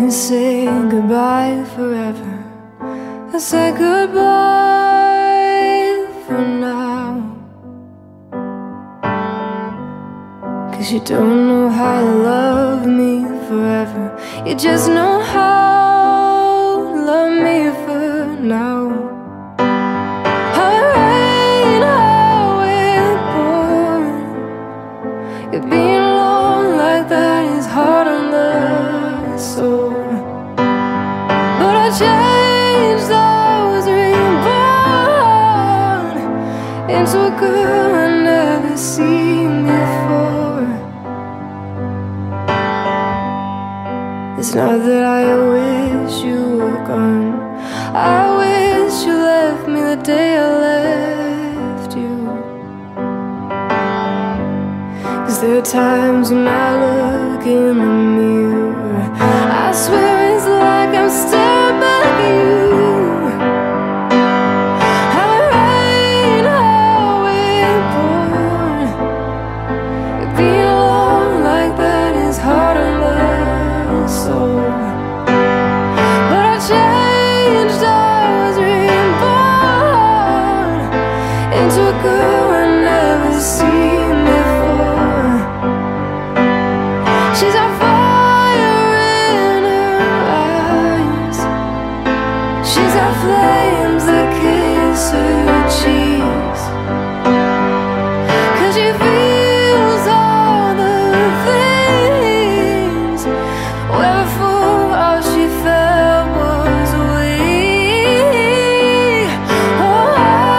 you say goodbye forever, I say goodbye for now. 'Cause you don't know how to love me forever, you just know how to love me for now. Alright, how we're born, you're being alone like that is hard on the soul. But I changed, I was reborn into a girl I never seen before. It's not that I wish you were gone, I wish you left me the day I left you. 'Cause there are times when I look in the mirror, I swear it's like I'm staring back at you. Alright, how we're born, you're being alone like that is hard on the soul. But I changed, I was reborn into a girl I never seen before. She's on fire in her eyes, she's got flames that kiss her cheeks. 'Cause she feels all the things where before all she felt was weak. Oh,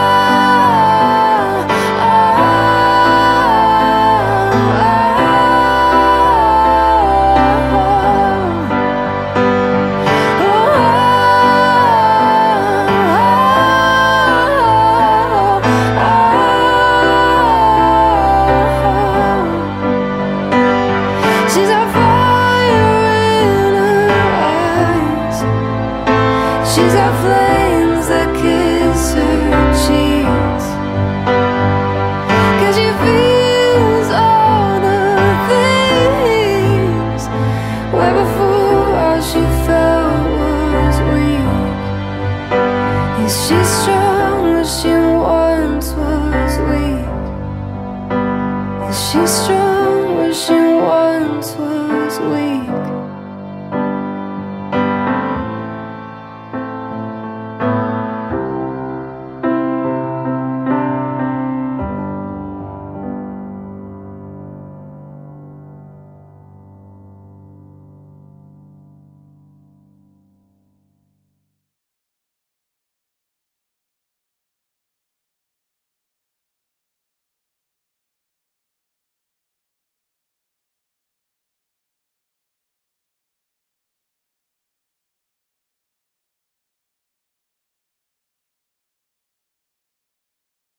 she's on fire in her eyes, she's got flames that kiss her cheeks. 'Cause she feels all the things where before all she felt was weak. Is she strong as she once was weak? Is she strong?